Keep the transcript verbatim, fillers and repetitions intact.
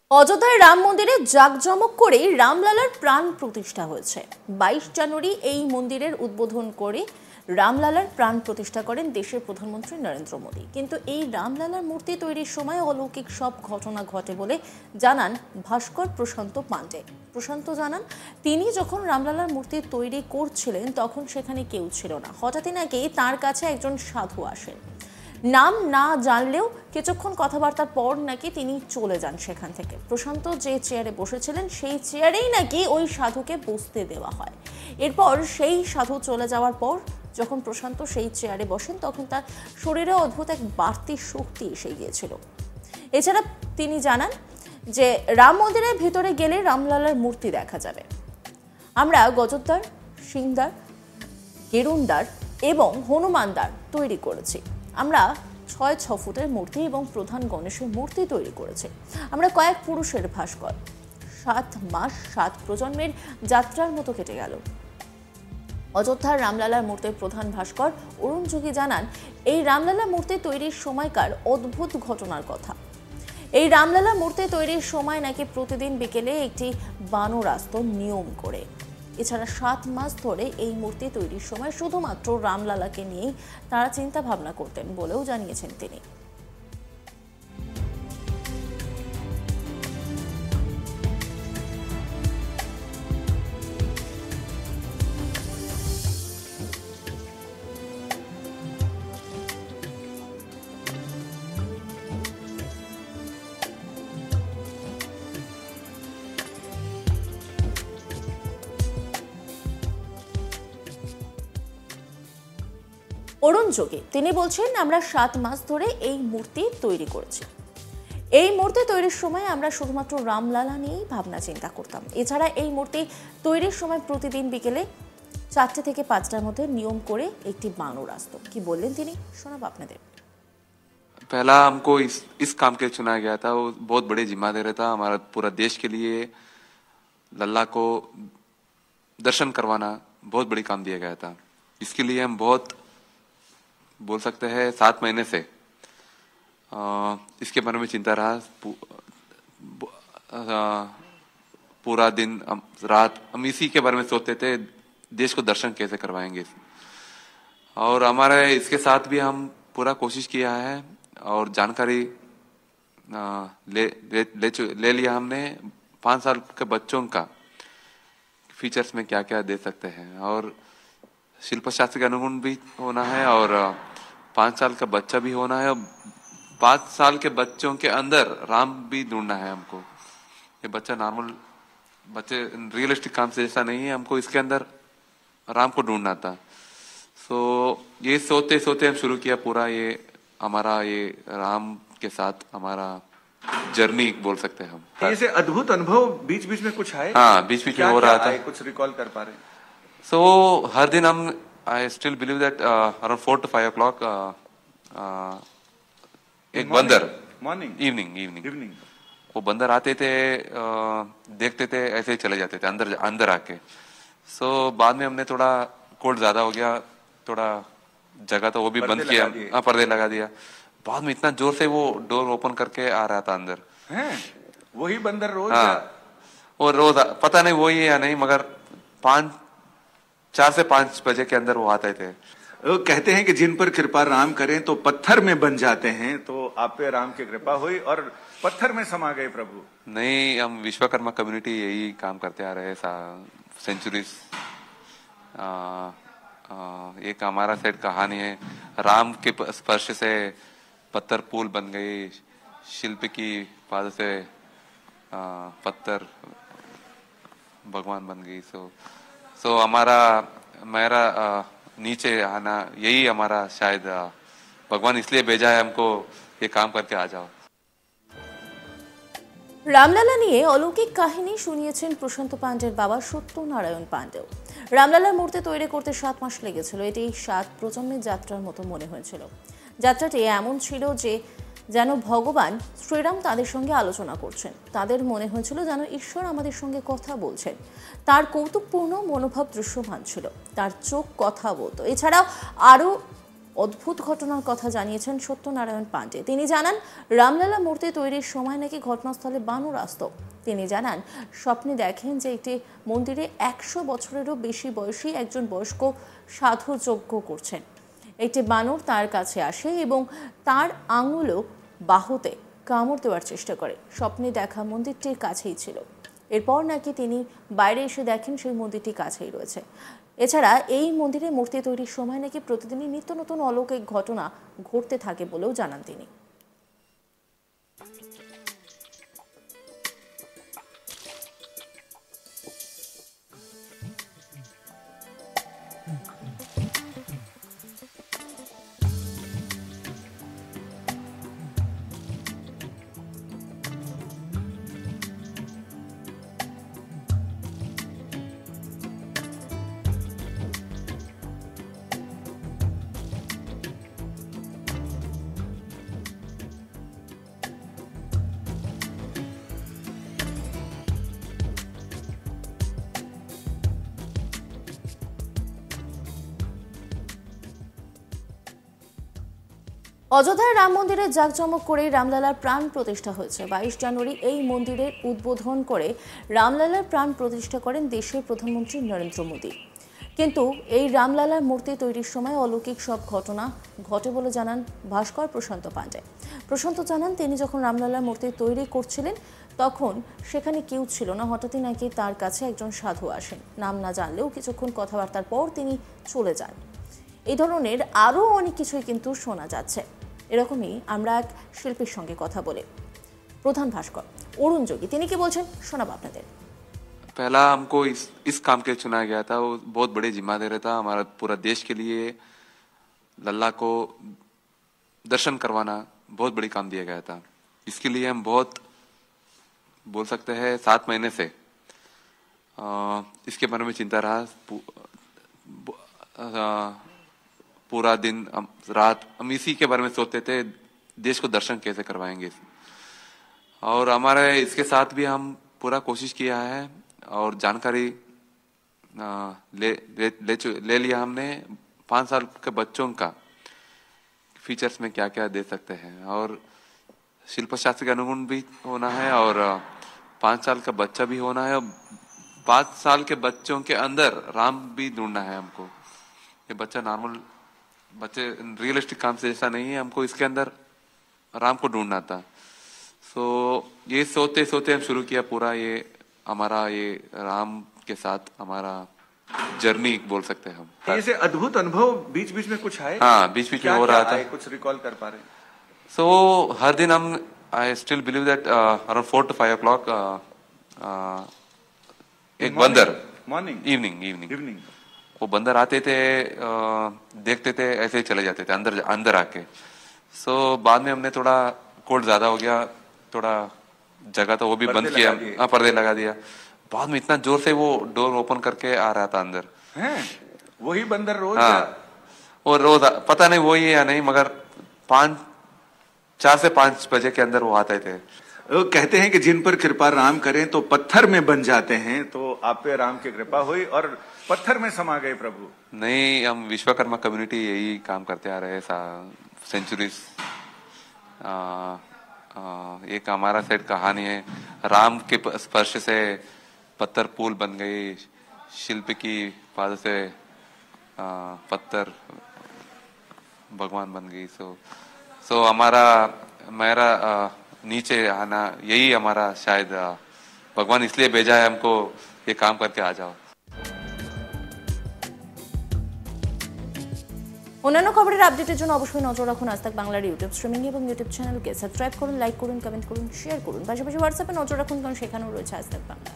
অযোধ্যায় রাম মন্দিরে জাঁকজমক করে রামলালার প্রাণ প্রতিষ্ঠা হয়েছে। বাইশ জানুয়ারি এই মন্দিরের উদ্বোধন করে রামলালার প্রাণ প্রতিষ্ঠা করেন দেশের প্রধানমন্ত্রী নরেন্দ্র মোদী। কিন্তু এই রামলালার মূর্তি তৈরির সময় অলৌকিক সব ঘটনা ঘটে বলে জানান ভাস্কর প্রশান্ত পাণ্ডে। প্রশান্ত জানান, তিনি যখন রামলালার মূর্তি তৈরি করছিলেন তখন সেখানে কেউ ছিল না। হঠাৎই নাকি তার কাছে একজন সাধু আসেন। নাম না জানলেও কিছুক্ষণ কথাবার্তার পর নাকি তিনি চলে যান সেখান থেকে। প্রশান্ত যে চেয়ারে বসেছিলেন সেই চেয়ারেই নাকি ওই সাধুকে বসতে দেওয়া হয়। এরপর সেই সাধু চলে যাওয়ার পর যখন প্রশান্ত সেই চেয়ারে বসেন তখন তার শরীরে অদ্ভুত এক বাড়তি শক্তি এসে গিয়েছিল। এছাড়া তিনি জানান যে রাম মন্দিরের ভিতরে গেলে রামলালার মূর্তি দেখা যাবে। আমরা গজদ্দার, সিংদার, গেরুন্দার এবং হনুমানদার তৈরি করেছি। আমরা ছয় ছ ফুটের মূর্তি এবং প্রধান গণেশের মূর্তি তৈরি করেছে। আমরা কয়েক পুরুষের ভাস্কর। সাত মাস সাত প্রজন্মের যাত্রার মতো কেটে গেল। অযোধ্যার রামলালার মূর্তির প্রধান ভাস্কর অরুণ যোগী জানান, এই রামলালা মূর্তি তৈরির সময়কার অদ্ভুত ঘটনার কথা। এই রামলালা মূর্তি তৈরির সময় নাকি প্রতিদিন বিকেলে একটি বানর আসত নিয়ম করে। এছাড়া সাত মাস ধরে এই মূর্তি তৈরির সময় শুধুমাত্র রামলালাকে নিয়েই তারা চিন্তা ভাবনা করতেন বলেও জানিয়েছেন তিনি। অরুণ যোগী তিনি বলছেন, আমরা সাত মাস ধরে এই মূর্তি তৈরি করেছি। এই মূর্তি তৈরির সময় আমরা শুধুমাত্র রামলালা নিয়েই ভাবনা চিন্তা করতাম। এছাড়া এই মূর্তি তৈরির সময় প্রতিদিন বিকেলে চারটে থেকে পাঁচটার মধ্যে নিয়ম করে একটি বানর আসত। কি বললেন তিনি, শোনাব আপনাদের। पहला हमको इस इस काम के लिए चुना गया था, वो बहुत बड़ी जिम्मेदारी था हमारा पूरा देश के लिए। लल्ला को दर्शन करवाना बहुत बड़ी काम दिया गया था। इसके लिए हम बहुत बोल सकते हैं सात महीने से आ, इसके बारे में चिंता रहा। पू, आ, पूरा दिन रात हम इसी के बारे में सोचते थे, देश को दर्शन कैसे करवाएंगे। और हमारे इसके साथ भी हम पूरा कोशिश किया है और जानकारी आ, ले ले ले, ले लिया हमने पाँच साल के बच्चों का फीचर्स में क्या क्या दे सकते हैं। और शिल्प शास्त्र के अनुगुण भी होना है और पाँच साल का बच्चा भी होना है। पाँच साल के बच्चों के अंदर राम भी ढूंढना है हमको। ये बच्चा नॉर्मल बच्चे रियलिस्टिक काम से जैसा नहीं है, हमको इसके अंदर राम को ढूंढना था। सो ये सोते सोते हम शुरू किया पूरा ये हमारा ये राम के साथ हमारा जर्नी बोल सकते हैं हम। ऐसे अद्भुत अनुभव बीच बीच में कुछ आए? हाँ, बीच बीच में हो रहा था। कुछ रिकॉल कर पा रहे? सो so, हर दिन हम I still believe that around four to five o'clock एक बंदर मॉर्निंग इवनिंग इवनिंग इवनिंग वो बंदर आते थे, uh, देखते थे, ऐसे ही चले जाते थे अंदर अंदर आके। सो so, बाद में हमने थोड़ा कोल्ड ज्यादा हो गया, थोड़ा जगह तो वो भी बंद किया, हाँ पर्दे लगा दिया। बाद में इतना जोर से वो डोर ओपन करके आ रहा था अंदर। हैं? वही बंदर रोज? हाँ, वो रोज पता नहीं वही है या नहीं, मगर पाँच चार से पांच बजे के अंदर वो आते थे। वो कहते हैं कि जिन पर कृपा राम करें तो पत्थर में बन जाते हैं, तो आप पे राम की कृपा हुई और पत्थर में समा गए प्रभु। नहीं, हम विश्वकर्मा कम्युनिटी यही काम करते आ रहे सेंचुरीज। एक हमारा सेट कहानी है, राम के स्पर्श से पत्थर पुल बन गई, शिल्प की पाद से आ, पत्थर भगवान बन गई। सो सो हमारा मेरा आ, नीचे आना यही हमारा शायद आ, भगवान इसलिए भेजा है हमको, ये काम करके आ जाओ। রামলালা নিয়ে অলৌকিক কাহিনী শুনিয়েছেন প্রশান্ত পাণ্ডের বাবা সত্যনারায়ণ পাণ্ডেও। রামলালার মূর্তি তৈরি করতে সাত মাস লেগেছিল। এটি সাত প্রজন্মের যাত্রার মতো মনে হয়েছিল। যাত্রাটি এমন ছিল যে যেন ভগবান শ্রীরাম তাদের সঙ্গে আলোচনা করছেন। তাদের মনে হয়েছিল যেন ঈশ্বর আমাদের সঙ্গে কথা বলছেন। তার কৌতুকপূর্ণ মনোভাব দৃশ্যমান ছিল, তার চোখ কথা বলতো। এছাড়াও আরও অদ্ভুত ঘটনার কথা জানিয়েছেন সত্যনারায়ণ পাণ্ডে। তিনি জানান, রামলালা মূর্তি তৈরির সময় নাকি ঘটনাস্থলে বানর আসত। তিনি জানান, স্বপ্নে দেখেন যে একটি মন্দিরে একশো বছরেরও বেশি বয়সী একজন বয়স্ক সাধু যজ্ঞ করছেন। একটি বানর তার কাছে আসে এবং তার আঙুলও বাহুতে কামড় দেওয়ার চেষ্টা করে। স্বপ্নে দেখা মন্দিরটির কাছেই ছিল। এরপর নাকি তিনি বাইরে এসে দেখেন সেই মন্দিরটি কাছেই রয়েছে। এছাড়া এই মন্দিরে মূর্তি তৈরির সময় নাকি প্রতিদিনই নিত্য নতুন অলৌকিক ঘটনা ঘটতে থাকে বলেও জানান তিনি। অযোধ্যার রাম মন্দিরে জাঁকজমক করে রামলালার প্রাণ প্রতিষ্ঠা হয়েছে। বাইশ জানুয়ারি এই মন্দিরের উদ্বোধন করে রামলালার প্রাণ প্রতিষ্ঠা করেন দেশের প্রধানমন্ত্রী নরেন্দ্র মোদী। কিন্তু এই রামলালার মূর্তি তৈরির সময় অলৌকিক সব ঘটনা ঘটে বলে জানান ভাস্কর প্রশান্ত পাণ্ডে। প্রশান্ত জানান, তিনি যখন রামলালার মূর্তি তৈরি করছিলেন তখন সেখানে কেউ ছিল না। হঠাৎই নাকি তার কাছে একজন সাধু আসেন। নাম না জানলেও কিছুক্ষণ কথাবার্তার পর তিনি চলে যান। এই ধরনের আরও অনেক কিছুই কিন্তু শোনা যাচ্ছে। এরকমই আমরা এক শিল্পীর সঙ্গে কথা বলে প্রধান ভাস্কর অরুণ যোগী তিনি কি বলছেন শোনাবো আপনাদের। पहला हमको इस इस काम के लिए चुना गया था। वो बहुत बड़ी जिम्मेदारी था हमारा पूरा देश के लिए। लल्ला को दर्शन करवाना बहुत बड़ी काम दिया गया था। इसके लिए हम बहुत बोल सकते हैं सात महीने से आ, इसके बारे में चिंता रहा। पू, आ, पूरा दिन रात हम इसी के बारे में सोचते थे, देश को दर्शन कैसे करवाएंगे। और हमारे इसके साथ भी हम पूरा कोशिश किया है और जानकारी ले ले, ले, ले लिया हमने। पाँच साल के बच्चों का फीचर्स में क्या क्या दे सकते हैं और शिल्प शास्त्र के अनुगुण भी होना है और पाँच साल का बच्चा भी होना है। पाँच साल के बच्चों के अंदर राम भी ढूंढना है हमको। ये बच्चा नॉर्मल बच्चे रियलिस्टिक काम से जैसा नहीं है, हमको इसके अंदर राम को ढूंढना था। सो ये सोते सोते हम शुरू किया पूरा ये हमारा ये राम के साथ हमारा जर्नी बोल सकते हैं हम। ऐसे अद्भुत अनुभव बीच बीच में कुछ आए? हाँ, बीच बीच में हो रहा था। कुछ रिकॉल कर पा रहे? सो हर दिन हम I still believe that around four to five o'clock एक बंदर मॉर्निंग इवनिंग इवनिंग इवनिंग वो बंदर आते थे, आ, देखते थे, ऐसे ही चले जाते थे अंदर अंदर आके। सो so, बाद में हमने थोड़ा कोल्ड ज्यादा हो गया, थोड़ा जगह तो वो भी बंद किया, हाँ पर्दे लगा दिया। बाद में इतना जोर से वो डोर ओपन करके आ रहा था अंदर। हैं? वही बंदर रोज? हाँ, वो रोज पता नहीं वही है या नहीं, मगर पाँच चार से पाँच बजे के अंदर वो आते थे। वो कहते हैं कि जिन पर कृपा राम करें तो पत्थर में बन जाते हैं, तो आप पे राम की कृपा हुई और पत्थर में समा गए प्रभु। नहीं, हम विश्वकर्मा कम्युनिटी यही काम करते आ रहे हैं सेंचुरीज। एक हमारा सेट कहानी है, राम के स्पर्श से पत्थर पुल बन गई, शिल्प की पाद से आ, पत्थर भगवान बन गई। सो सो हमारा मेरा आ, नीचे आना यही हमारा शायद आ, भगवान इसलिए भेजा है हमको, ये काम करके आ जाओ। অন্যান্য খবরের আপডেটের জন্য অবশ্যই নজর রাখুন আজ তাক বাংলার ইউটিউব স্ট্রিমিং এবং ইউটিউব চ্যানেলকে সাবস্ক্রাইব করুন, লাইক করুন, কমেন্ট করুন, শেয়ার করুন। পাশাপাশি হোয়াটসঅ্যাপে নজর রাখুন, কারণ সেখানেও রয়েছে আজ তাক বাংলা।